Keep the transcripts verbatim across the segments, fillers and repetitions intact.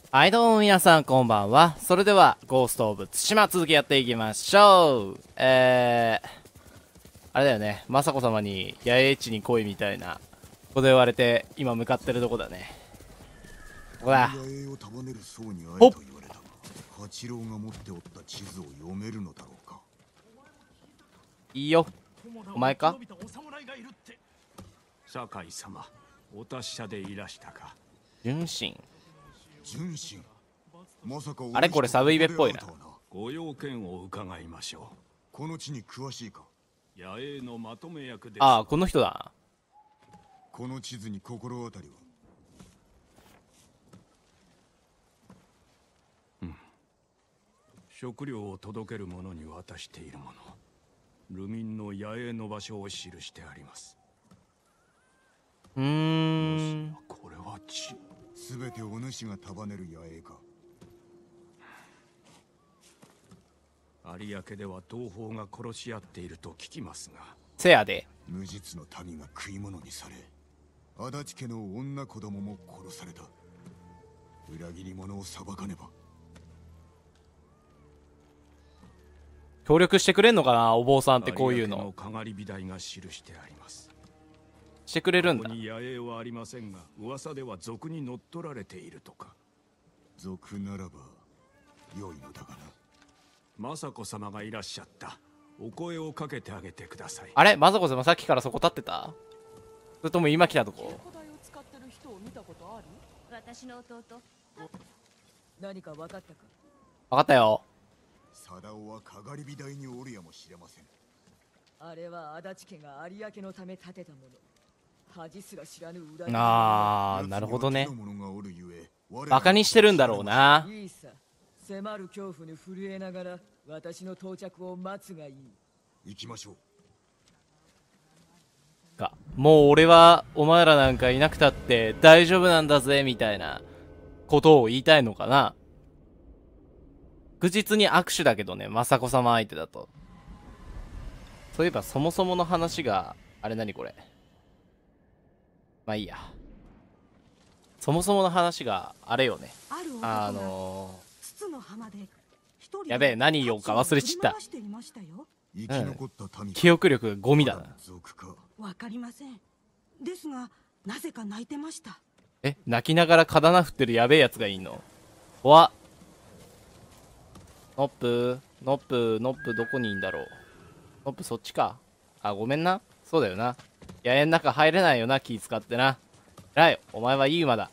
はいどうも皆さんこんばんは。それではゴーストオブツシマ続きやっていきましょう。えー、あれだよね、雅子様に野営地に来いみたいなこと言われて今向かってるとこだね。ここだ。ほっ、 八郎が持っておった地図を読めるのだろうか。 いいよ、お前か。 酒井様、お達者でいらしたか。 純真、 純真、まさかあれこれサブイベっぽいな。 ご用件を伺いましょう。 この地に詳しいか。 野営のまとめ役です。 ああ、この人だ。 この地図に心当たりは。 うん、食料を届ける者に渡しているもの、ルミンの野営の場所を記してあります。 うーん、 これは地、 すべてお主が束ねる野営か。 有明では同胞が殺し合っていると聞きますが。 せやで。 無実の民が食い物にされ、足立家の女子供も殺された。裏切り者を裁かねば。 協力してくれんのかな、お坊さんってこういうの。 有明のかがり火台が記してあります。 してくれるんだ。 ここに野営はありませんが、噂では賊に乗っ取られているとか。 賊ならば良いのだがな。 雅子様がいらっしゃった。お声をかけてあげてください。 あれ、雅子様さっきからそこ立ってた？それとも今来たとこ？ 私の弟。 何か分かったか？ 分かったよ。 貞夫はかがり火台におるやもしれません。 あれは足立家が有明のため建てたもの。恥すら知らぬ裏切り者。 あー、なるほどね。バカにしてるんだろうな。 いいさ、迫る恐怖に震えながら私の到着を待つがいい。 行きましょう。 かもう俺はお前らなんかいなくたって大丈夫なんだぜみたいなことを言いたいのかな。確実に握手だけどね、雅子様相手だと。そういえばそもそもの話があれ、何これ。まあいいや。そもそもの話があれよね、あのー、やべえ、何言おうか忘れちった。うん、記憶力がゴミだな。 わかりません。ですが、なぜか泣いてました。 え、泣きながら刀振ってるやべえやつがいんの？怖っ。ノップノップノップどこにいんだろう。ノップそっちか。あ、ごめんな。そうだよな。野営の中入れないよな、気使ってな。偉い、お前はいい馬だ。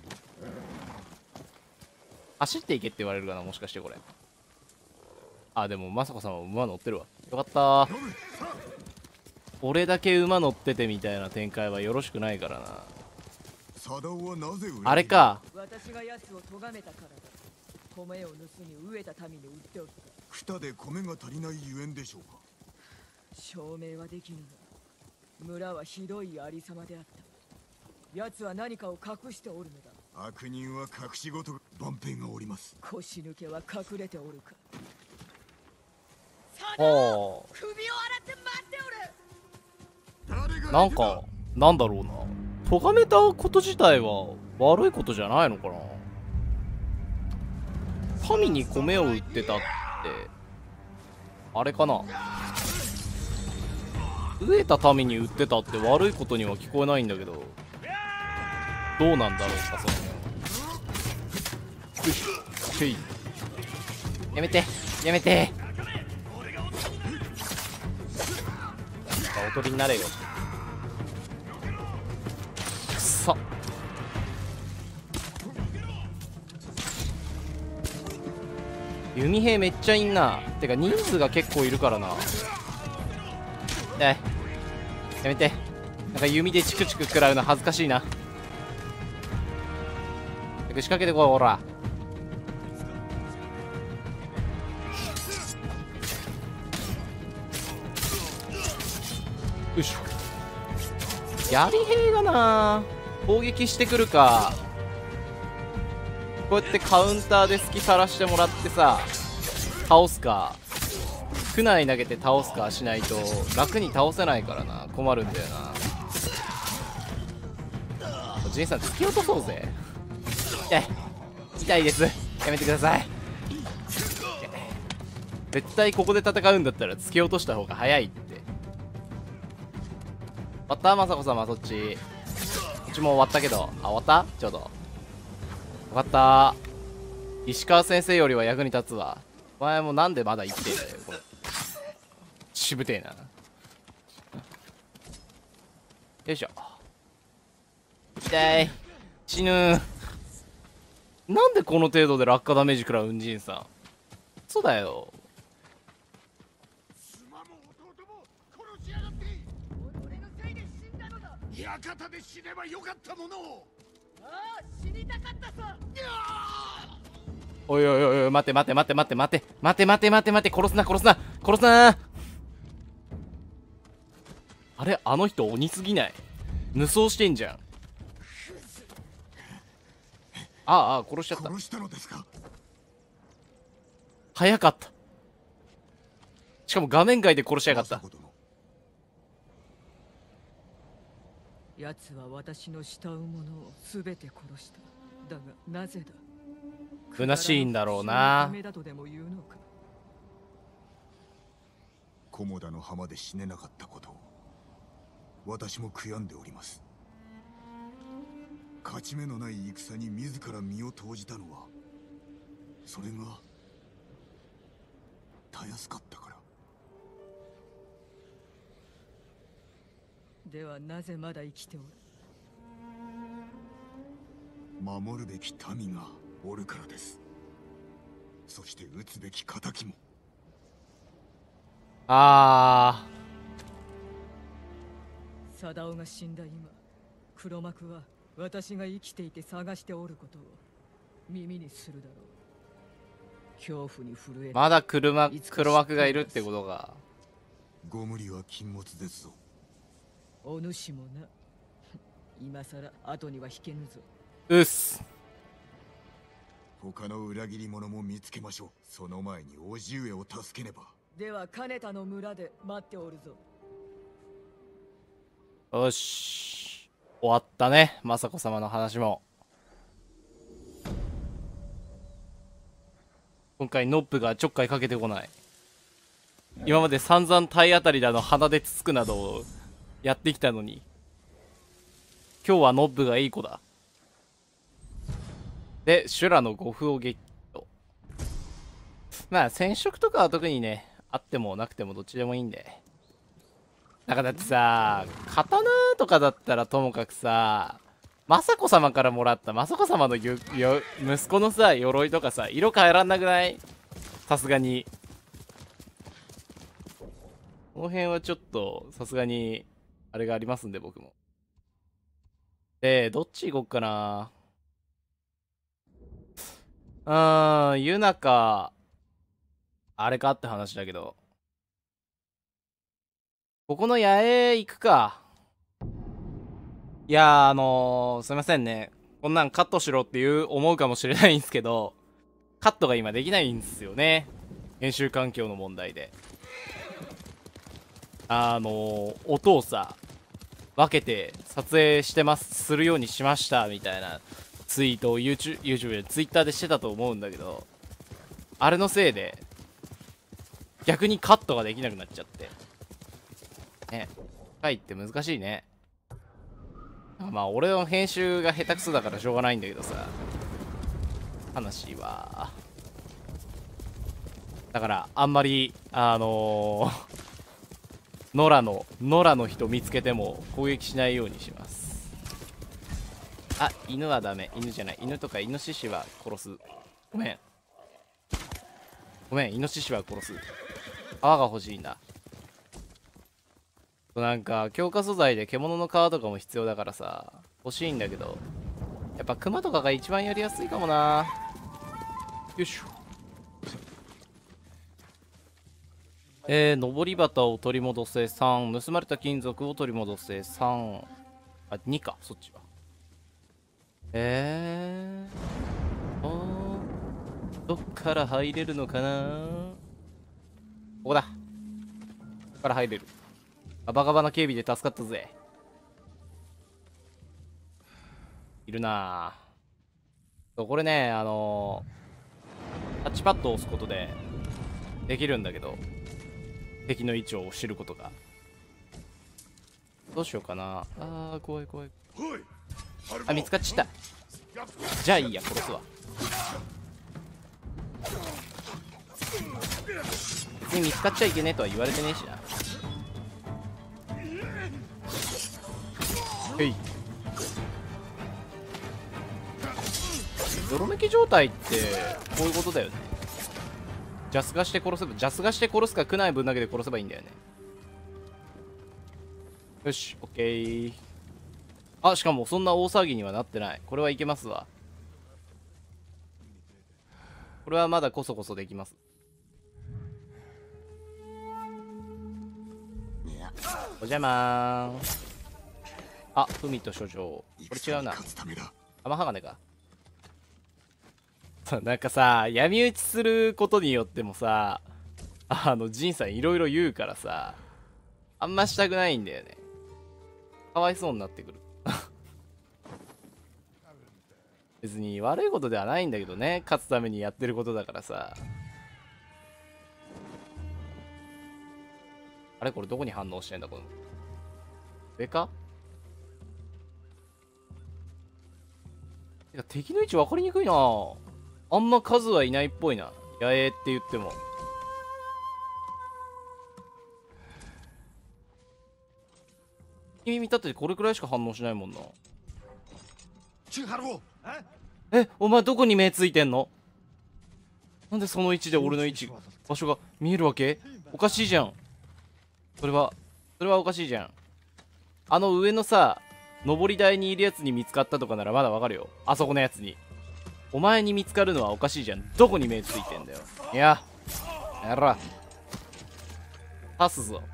走っていけって言われるかな、もしかしてこれ。あ、でも雅子さんは馬乗ってるわ。よかったー。俺だけ馬乗っててみたいな展開はよろしくないからな。あれか。 私が奴を咎めたからだ。米を盗み飢えた民に売っておった。 クタで米が足りないゆえんでしょうか。 証明はできぬが、村はひどいありさまであった。奴は何かを隠しておるのだ。 悪人は隠し事が万兵がおります。 腰抜けは隠れておるか。 おー、 首を洗って待っておる。 なんかなんだろうな、咎めたこと自体は悪いことじゃないのかな。民に米を売ってたってあれかな。飢えた民に売ってたって悪いことには聞こえないんだけど、どうなんだろうか、その辺。やめてやめて、おとりになれよ。くそ、弓兵めっちゃいんな。てか人数が結構いるからな。え、やめて。なんか弓でチクチク食らうの恥ずかしいな。仕掛けてこい、ほら。よいしょ。槍兵がな、攻撃してくるか。こうやってカウンターで隙さらしてもらってさ、倒すか、区内投げて倒すかしないと楽に倒せないからな。困るんだよな。ジンさん突き落とそうぜ。痛い痛いです。やめてください。絶対ここで戦うんだったら突き落とした方が早いって。終わった雅子様、そっち。こっちも終わったけど。あ、終わった、ちょうど。よかった。石川先生よりは役に立つわ。お前もなんでまだ生きてんだよ、これ。しぶてえな。よいしょ。痛い。死ぬ。なんでこの程度で落下ダメージ食らう、うんじんさん。そうだよ。 館で死ねばよかったものを。 ああ、死にたかったさ。 おいおいおいおい、待て待て待て待て待て待て待て待て待て、殺すな殺すな殺すな。あれ、あの人鬼すぎない？無双してんじゃん。ああ、ああ、殺しちゃった。 殺したのですか？ 早かった。しかも画面外で殺しやがった。 奴は私の慕う者を全て殺した。だがなぜだ？ 虚しいんだろうな。 菰田の浜で死ねなかったことを私も悔やんでおります。勝ち目のない戦に自ら身を投じたのはそれがたやすかったから。 ではなぜまだ生きておる？ 守るべき民がおるからです。そして討つべき仇も。 ああ。貞夫が死んだ今、黒幕は私が生きていて探しておることを耳にするだろう。恐怖に震える。 まだ車黒幕がいるってことが。 ご無理は禁物ですぞ。 お主もな。今さら後には引けぬぞ。 うっす。 他の裏切り者も見つけましょう。その前に叔父上を助けねば。 では金田の村で待っておるぞ。 よし、終わったね、雅子様の話も。今回ノップがちょっかいかけてこない。今まで散々体当たりだの鼻でつつくなどをやってきたのに、今日はノップがいい子だ。で、修羅の呉服をゲット。まあ染色とかは特にね、あってもなくてもどっちでもいいんで。なんかだってさ、刀とかだったらともかくさ、雅子様からもらった雅子様のゆよ息子のさ鎧とかさ、色変えらんなくない？さすがにこの辺はちょっとさすがにあれがありますんで、僕も。で、どっち行こっかな。うーん、ユナかあれかって話だけど、ここの野営行くか。いやー、あのー、すいませんね。こんなんカットしろっていう思うかもしれないんですけど、カットが今できないんですよね。編集環境の問題で。あのー、音をさ、分けて撮影してます、するようにしましたみたいなツイートを YouTube、YouTube で Twitter でしてたと思うんだけど、あれのせいで、逆にカットができなくなっちゃって。ね。回って難しいね。まあ俺の編集が下手くそだからしょうがないんだけどさ、悲しいわ。だからあんまりあのー、野良の野良の人見つけても攻撃しないようにします。あ、犬はダメ。犬じゃない、犬とかイノシシは殺す。ごめんごめん、イノシシは殺す。皮が欲しいんだ。なんか強化素材で獣の皮とかも必要だからさ、欲しいんだけど、やっぱクマとかが一番やりやすいかもな。よいしょ。えー、登り旗を取り戻せさん、盗まれた金属を取り戻せさん、あ、にか、そっちは。えー、おー、どっから入れるのかな。ここだ。ここから入れる。ガバガバな警備で助かったぜ。いるなぁ。 これね、あのー、タッチパッドを押すことでできるんだけど、敵の位置を知ることが。どうしようかな。あー、怖い怖い。あ、見つかっちゃった。じゃあいいや、殺すわ。別に見つかっちゃいけねえとは言われてねえしな。へい。泥抜き状態ってこういうことだよね。ジャスがして殺せば、ジャスがして殺すか区内分だけで殺せばいいんだよね。よし、オッケー。あ、しかもそんな大騒ぎにはなってない。これはいけますわ。これはまだこそこそできます。お邪魔ー。あ、文と書状。これ違うな。玉鋼か。なんかさ、闇討ちすることによってもさ、あの、ジンさんいろいろ言うからさ、あんましたくないんだよね。かわいそうになってくる。別に悪いことではないんだけどね、勝つためにやってることだからさ。あれこれどこに反応してんだこの。上か？てか敵の位置分かりにくいな。あんま数はいないっぽいな。野営って言っても。君見たってこれくらいしか反応しないもんな。え、お前どこに目ついてんの？なんでその位置で俺の位置、場所が見えるわけ？おかしいじゃん。それは、それはおかしいじゃん。あの上のさ、登り台にいるやつに見つかったとかならまだわかるよ。あそこのやつに。お前に見つかるのはおかしいじゃん。どこに目ついてんだよ。いや、やら。刺すぞ。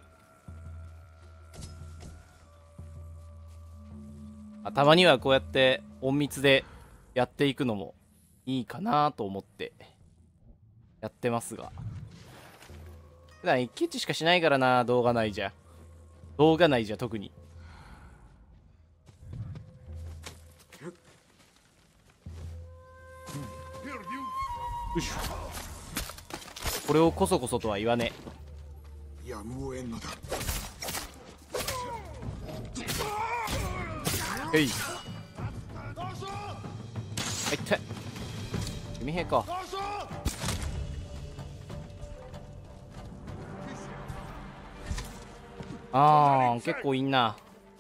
あ、たまにはこうやって隠密でやっていくのもいいかなと思ってやってますが。普段一騎打ちしかしないからな、動画内じゃ。動画内じゃ特に。よいしょ。これをこそこそとは言わねえ。 やむを得んのだ。 へい。はいって君兵か。あー結構いんな。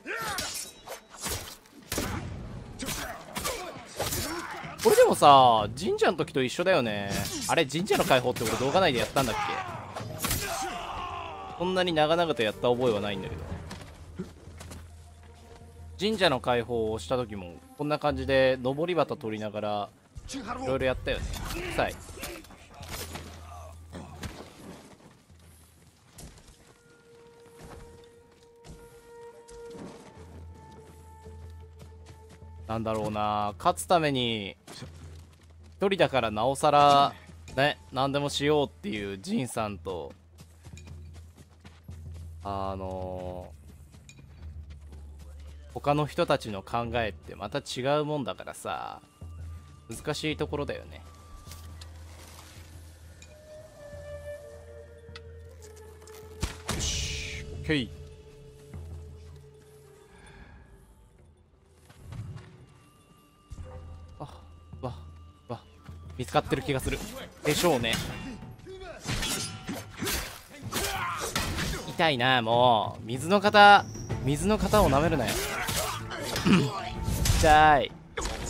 これでもさ、神社の時と一緒だよね。あれ神社の解放って俺動画内でやったんだっけ？そんなに長々とやった覚えはないんだけど、神社の解放をした時もこんな感じで登り旗取りながらいろいろやったよね。臭い。なんだろうな、勝つために一人だからなおさらね、何でもしようっていうジンさんと、あのー、他の人たちの考えってまた違うもんだからさ、難しいところだよね。よし、オッケー。わわ見つかってる気がするでしょうね。痛いな、もう水の型、水の型を舐めるなよ。痛い。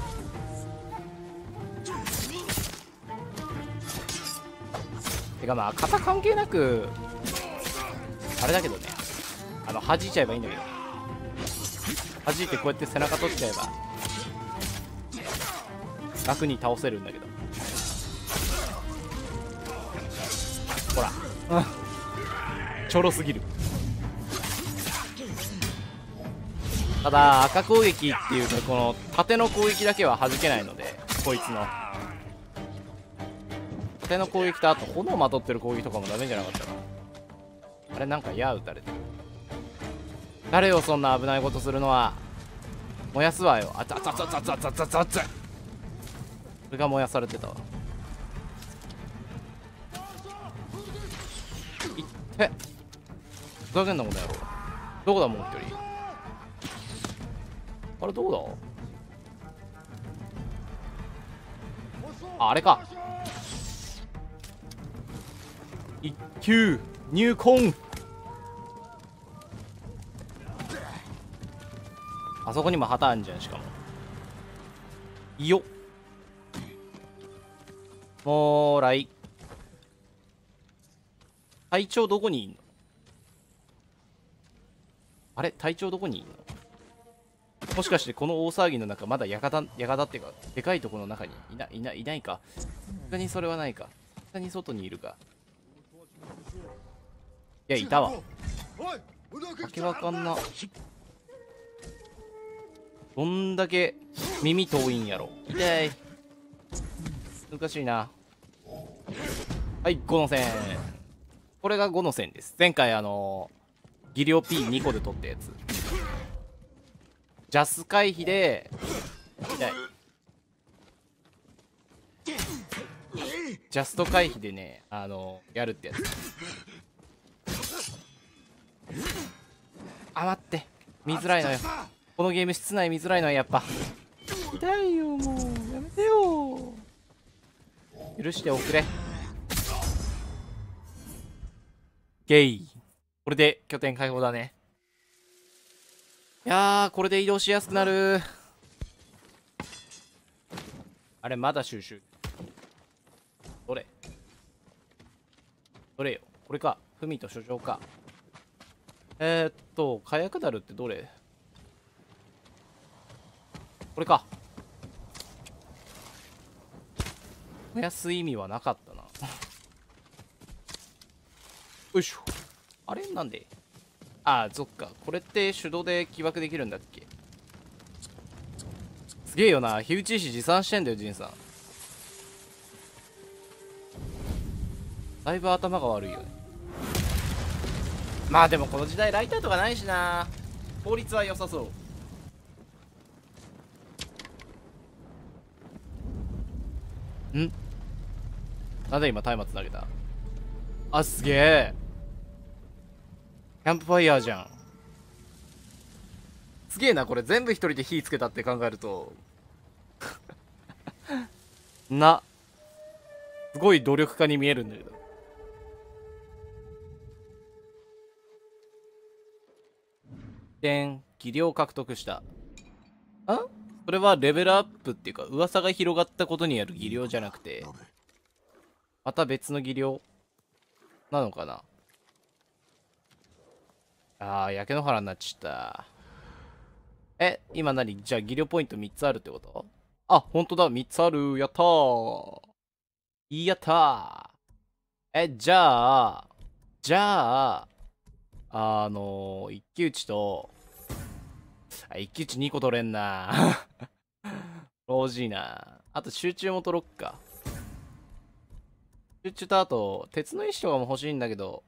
てかまあ型関係なくあれだけどね、あの弾いちゃえばいいんだけど、弾いてこうやって背中取っちゃえば楽に倒せるんだけど、ほら、うん、ちょろすぎる。ただ赤攻撃っていうかこの縦の攻撃だけは弾けないので、こいつの縦の攻撃とあと炎まとってる攻撃とかもダメじゃなかったかな。あれなんか矢撃たれてる。誰をそんな危ないことするのは。燃やすわよ。あつあつあつあつあつあつあつあつ。 れが燃やされてたわ。いってふざけんなこの野郎。どこだもう一人。あれどこだ。ああれか。一級入魂。あそこにも旗あんじゃん。しかもいいよ。もーらい。隊長どこにいんの。あれ隊長どこにいんの。もしかしてこの大騒ぎの中まだ館館っていうかでかいところの中にいないないいないか。さすがにそれはないか。さすがに外にいるか。いやいたわ。わけわかんな。どんだけ耳遠いんやろ。痛い。難しいな。はい、ごの線。これがごの線です。前回あのー、技量 ピーに 個で取ったやつ。ジャス回避で痛い。ジャスト回避でね、あのー、やるってやつ。あ、待って、見づらいのよ。このゲーム室内見づらいのはやっぱ痛いよ。もうやめてよ。許しておくれ。ゲイ。これで拠点開放だね。いやー、これで移動しやすくなる。あれまだ収集。どれどれよ。これか。文と書状か。えー、っと火薬ダルってどれ。これか。燃やす意味はなかったな。よいしょ。あれなんで。ああ、そっか。これって手動で起爆できるんだっけ。すげえよな。火打ち石持参してんだよ、ジンさん。だいぶ頭が悪いよね。まあでもこの時代ライターとかないしな。効率は良さそう。んなんで今松明投げた。あ、すげえ。キャンプファイヤーじゃん。すげえな。これ全部一人で火つけたって考えるとな、すごい努力家に見えるんだけど。点技量獲得した。んそれはレベルアップっていうか噂が広がったことによる技量じゃなくてまた別の技量なのかな。あー、焼け野原になっちゃった。え、今何。じゃあ技量ポイントみっつあるってこと。あ、ほんとだ、みっつある。やったー。やったー。え、じゃあじゃああのー、一騎打ちとあ、一騎打ちにこ取れんなロージーな。あと集中も取ろっか。集中とあと鉄の石とかも欲しいんだけど、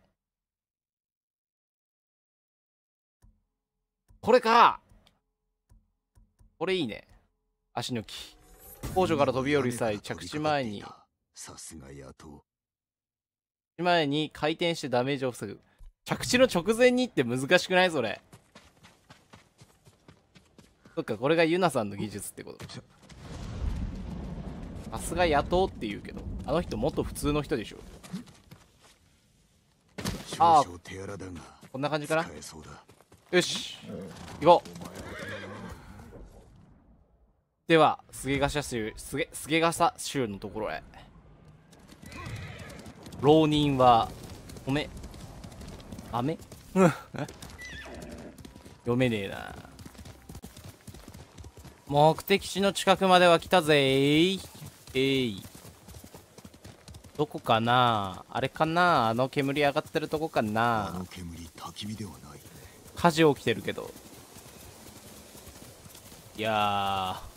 これか。これいいね。足抜き。工場から飛び降りる際着地前にさすが野党。 前に回転してダメージを防ぐ。着地の直前にって難しくないそれ。そっか、これがユナさんの技術ってこと。さすが野党って言うけど、あの人もっと普通の人でしょ。ああ、こんな感じかな。よし、行こう。ではスゲガサ州スゲスゲガサ州のところへ。浪人は米飴読めねえな。目的地の近くまでは来たぜー。えい、どこかな。あれかな。あの煙上がってるとこかな。 あの煙焚き火ではない。 火事起きてるけど。いやー、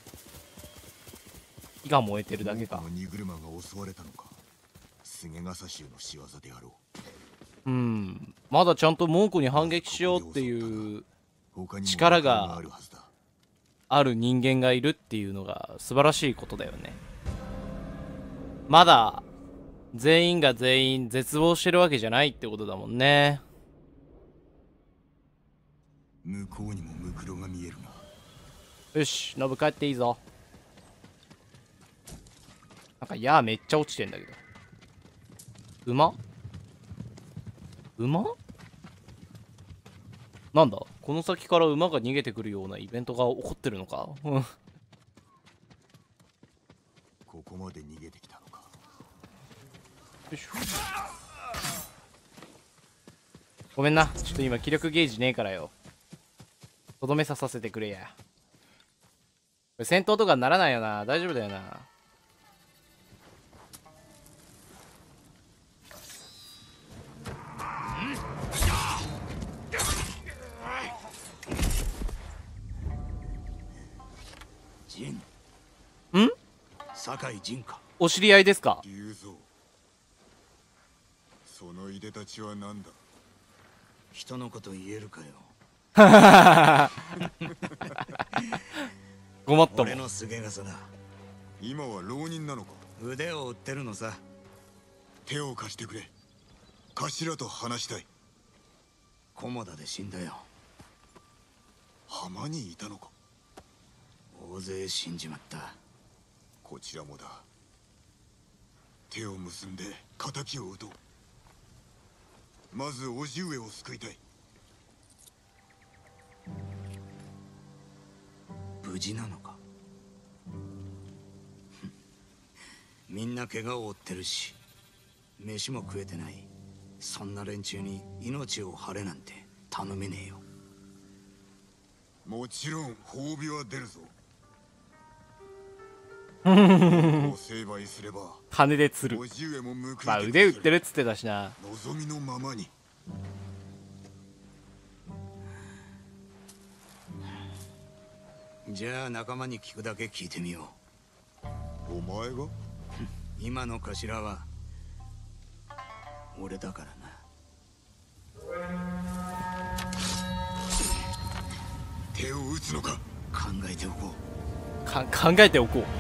火が燃えてるだけか。 荷車が襲われたのか。スゲガサ州の仕業であろう。うん、まだちゃんと猛虎に反撃しようっていう力がある人間がいるっていうのが素晴らしいことだよね。 まだ全員が全員絶望してるわけじゃないってことだもんね。 向こうにもムクロが見えるな。 よし、ノブ帰っていいぞ。なんか矢めっちゃ落ちてんだけど。馬馬なんだ、この先から馬が逃げてくるようなイベントが起こってるのか。うんここまで逃げてきたのか。 よいしょ。ごめんな、ちょっと今気力ゲージねえからよ。とどめささせてくれや。これ戦闘とかならないよな。大丈夫だよな。 ジン。 ん？ 酒井仁か。 お知り合いですか？ 龍蔵、そのいでたちは何だ。 人のこと言えるかよ。 ごまったもん。 俺のすげ傘だ。 今は浪人なのか。 腕を売ってるのさ。 手を貸してくれ。頭と話したい。 菰田で死んだよ。 浜にいたのか。 大勢死んじまった。 こちらもだ。手を結んで仇を討とう。まず叔父上を救いたい。 無事なのか。みんな怪我を負ってるし、飯も食えてない。そんな連中に命を張れなんて頼めねえよ。 もちろん褒美は出るぞ。お成敗すれば金で釣る。 叔父上も報いてくれる。 まあ腕打ってるっつってたしな。 望みのままに。 じゃあ仲間に聞くだけ聞いてみよお前が？ う。今の頭は俺だからな。 手を打つのか。 考えておこう。 か考えておこう。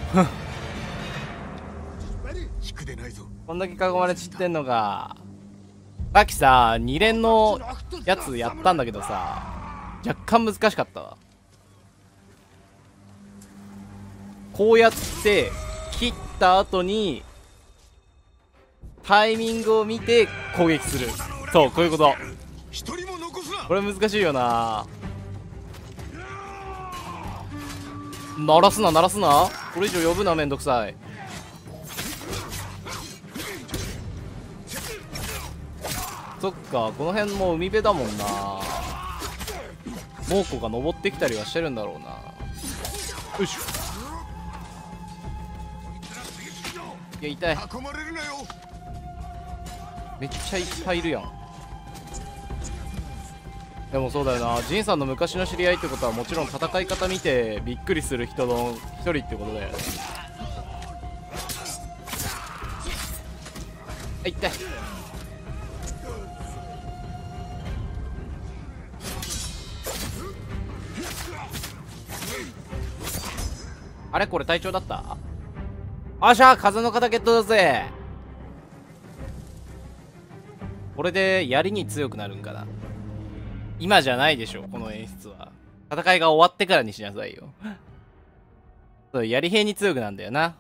引くでないぞ。 こんだけ囲まれちってんのが。さっきさ、二連のやつやったんだけどさ、若干難しかったわ。こうやって切った後にタイミングを見て攻撃する。そう、こういうこと。 一人も残すな。 これ難しいよな。鳴らすな鳴らすな。これ以上呼ぶな、めんどくさい。そっか、この辺も海辺だもんな。猛虎が登ってきたりはしてるんだろうな。よいしょ。いや、痛い。 囲まれるなよ。 めっちゃいっぱいいるやん。でもそうだよな、ジンさんの昔の知り合いってことはもちろん戦い方見てびっくりする人の一人ってことだよね。あ、痛い。あれこれ隊長だった？あっしゃ、風の肩ゲットだぜ。これで槍に強くなるんかな。今じゃないでしょ、この演出は。戦いが終わってからにしなさいよ。そう、槍兵に強くなんだよな。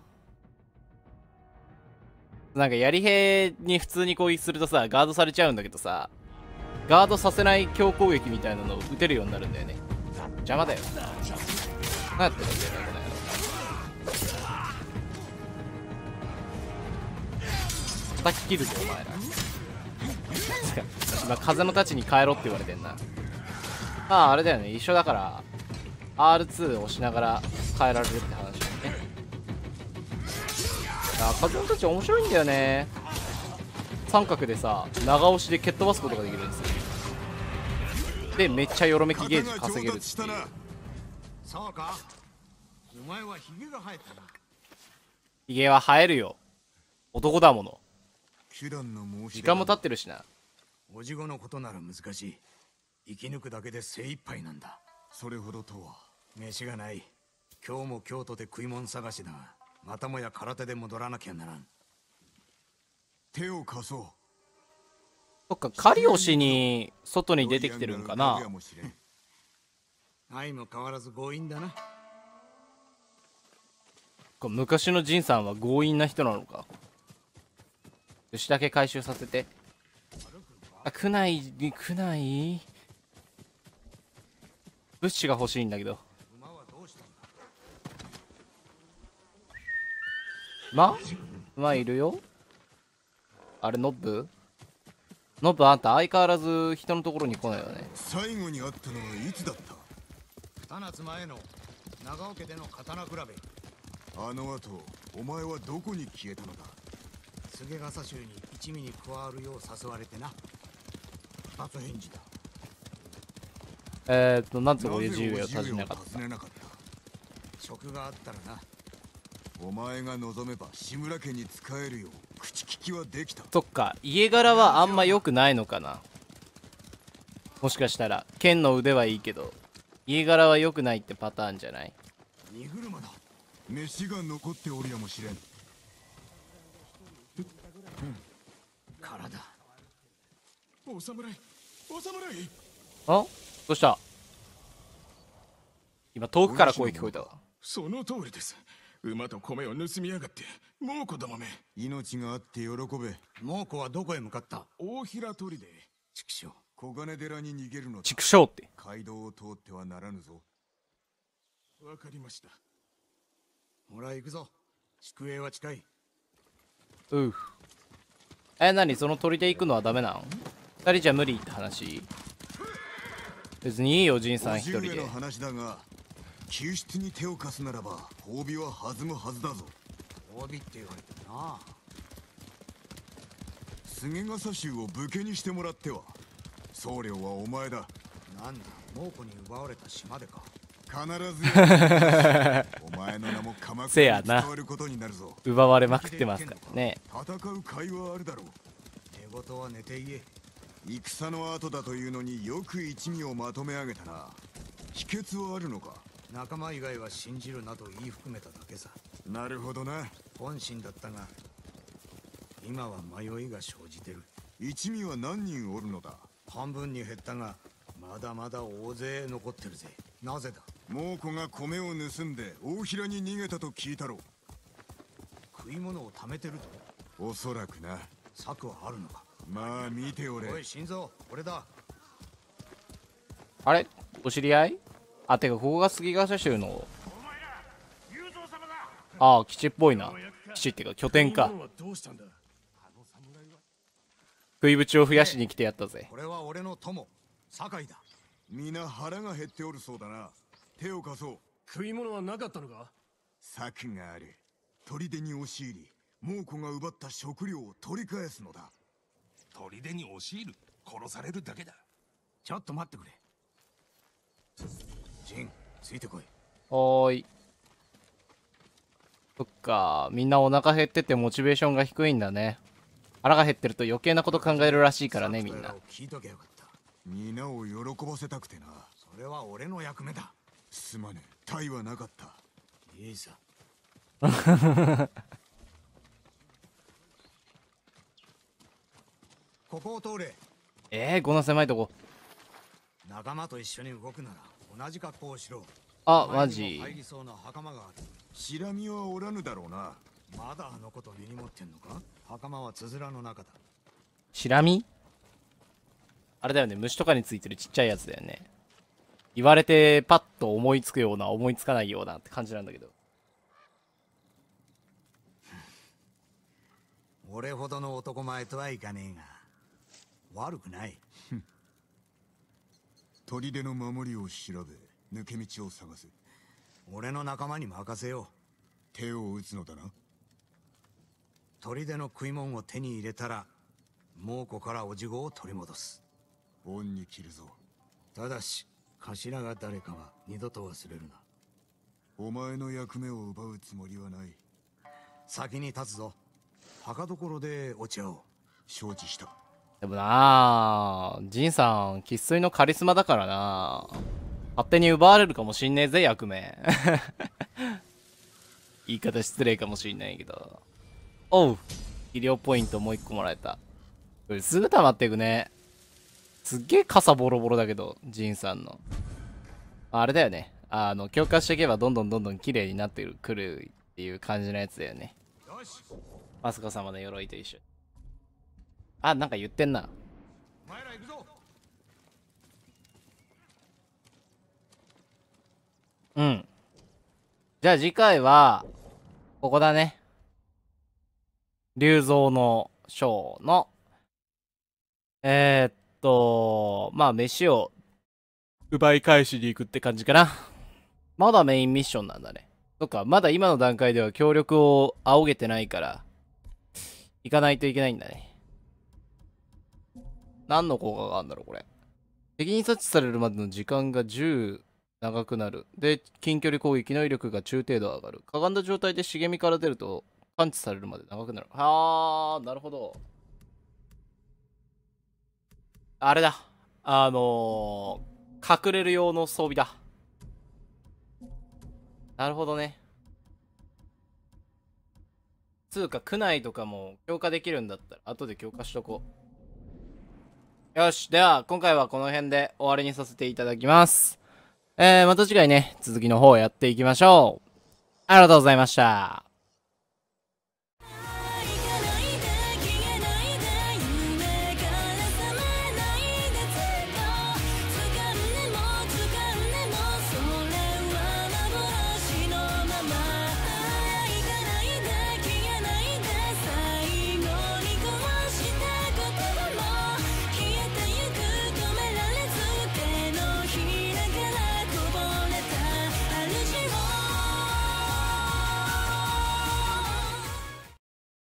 なんか槍兵に普通に攻撃するとさ、ガードされちゃうんだけどさ、ガードさせない強攻撃みたいなのを打てるようになるんだよね。邪魔だよ。何やってるんだよね、この野郎。叩き切るぞ、お前ら。今、風の太刀に変えろって言われてんな。ああ、あれだよね。一緒だから、アールツー を押しながら変えられるって話だよね。ああ、風の太刀面白いんだよね。三角でさ、長押しで蹴っ飛ばすことができるんですよ。で、めっちゃよろめきゲージ稼げるっていう。 そうか。お前はヒゲが生えたな。 ヒゲは生えるよ。男だもの。 手段の申し時間も経ってるしな。 おじごのことなら難しい。生き抜くだけで精一杯なんだ。 それほどとは。 飯がない。今日も京都で食い物探しだが、またもや空手で戻らなきゃならん。 手を貸そう。 そっか、狩りをしに外に出てきてるんかな。 相も変わらず強引だな。 昔のジンさんは強引な人なのか。牛だけ回収させて。あ、区内に区内物資が欲しいんだけど。ま馬いるよ。あれノブノブ、あんた相変わらず人のところに来ないよね。 最後に会ったのはいつだった？ 二夏前の長尾家での刀比べ。 あの後お前はどこに消えたのだ？ 菅笠衆に一味に加わるよう誘われてな。二つ返事だ。 えーっとなんつうおじ上を尋ねなかった。 職があったらな。 お前が望めば志村家に仕えるよう口利きはできた。 そっか、家柄はあんま良くないのかな。もしかしたら剣の腕はいいけど家柄は良くないってパターンじゃない？ 荷車だ。 飯が残っておるやもしれん。 体。 お侍、お侍。 あ、どうした？今遠くから声聞こえたわ。 その通りです。馬と米を盗みやがって猛虎どもめ。 命があって喜べ。 猛虎はどこへ向かった？ 大平砦。 畜生。 小金寺に逃げるのだ。 畜生って。 街道を通ってはならぬぞ。 わかりました。 ほら行くぞ。宿営は近い。 うう。え、なにその砦行くのはダメなん？二人じゃ無理って話？別にいいよ、ジンさん一人で。 の話だが、救出に手を貸すならば褒美は弾むはずだぞ。 褒美って言われてるな。 菅笠衆を武家にしてもらっては。僧侶はお前だ。 なんだ、猛虎に奪われた島でか。 必ずお前の名も鎌倉に伝わることになるぞ。 奪われまくってますからね。 戦う甲斐はあるだろう。 寝言は寝て言え。 戦の後だというのによく一味をまとめ上げたな。秘訣はあるのか？ 仲間以外は信じるなと言い含めただけさ。 なるほどな。 本心だったが今は迷いが生じてる。 一味は何人おるのだ？ 半分に減ったがまだまだ大勢残ってるぜ。なぜだ？ 猛虎が米を盗んで大平に逃げたと聞いたろう。 食い物を貯めてると？ おそらくな。 策はあるのか？ まあ見ておれ。 おい心臓、これだ。 あれ、お知り合い？あ、てかここが杉笠州の、ああ基地っぽいな。基地ってか拠点か。食いぶちを増やしに来てやったぜ。 これは俺の友酒井だ。 皆腹が減っておるそうだな。手を貸そう。 食い物はなかったのか？ 策がある。砦に押し入り猛虎が奪った食料を取り返すのだ。 砦に押し入る？殺されるだけだ。 ちょっと待ってくれ。ジン、ついてこい。 はーい。そっか、みんなお腹減っててモチベーションが低いんだね。腹が減ってると余計なこと考えるらしいからね、みんな。 聞いとけよかった。 皆を喜ばせたくてな。 それは俺の役目だ。 すまねえ、体はなかった。 いいさ。ここを通れ。 えー、こんな狭いとこ。 仲間と一緒に動くなら同じ格好をしろ。 あ、マジ。 入りそうな袴がある。 シラミはおらぬだろうな。 まだあのこと根に持ってんのか？袴はつづらの中だ。 シラミ？あれだよね、虫とかについてるちっちゃいやつだよね。言われてパッと思いつくような思いつかないようなって感じなんだけど。 俺ほどの男前とはいかねえが悪くない。 砦の守りを調べ抜け道を探せ。 俺の仲間に任せよう。 手を打つのだな。 砦の食い物を手に入れたら猛虎からおじごを取り戻す。 恩に切るぞ。 ただし頭が誰かは二度と忘れるな。 お前の役目を奪うつもりはない。 先に立つぞ。墓所でお茶を。 承知した。 でもなあ、ジンさん生粋のカリスマだからな。勝手に奪われるかもしんねえぜ、役目。言い方失礼かもしんないけど。おう。 医療ポイントもう一個もらえた。これすぐ溜まっていくね。すっげえ傘ボロボロだけど、ジンさんの。あれだよね。あの、強化していけばどんどんどんどん綺麗になってくるっていう感じのやつだよね。マスコ様の鎧と一緒。あ、なんか言ってんな。 お前ら行くぞ。 うん。じゃあ次回は、ここだね。竜蔵のショーの、えー、っと、まあ飯を奪い返しに行くって感じかな。まだメインミッションなんだね。そっか、まだ今の段階では協力を仰げてないから、行かないといけないんだね。何の効果があるんだろう、これ。敵に察知されるまでの時間がじゅう長くなる。で、近距離攻撃の威力が中程度上がる。かがんだ状態で茂みから出ると、感知されるまで長くなる。はー、なるほど。あれだ。あのー、隠れる用の装備だ。なるほどね。つうか、区内とかも強化できるんだったら、後で強化しとこう。よし。では、今回はこの辺で終わりにさせていただきます。えー、また次回ね、続きの方やっていきましょう。ありがとうございました。